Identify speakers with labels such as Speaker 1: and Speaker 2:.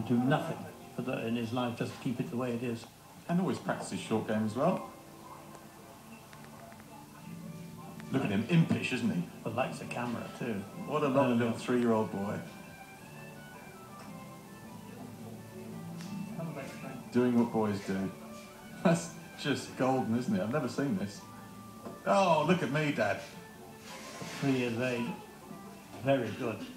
Speaker 1: would do nothing in his life just to keep it the way it is.
Speaker 2: And always practices short game as well. Look at him, impish, isn't he?
Speaker 1: But likes the camera too.
Speaker 2: What a lovely little 3-year-old boy. Doing what boys do. That's just golden, isn't it? I've never seen this. Oh, look at me, Dad.
Speaker 1: At 3 years of age, very good.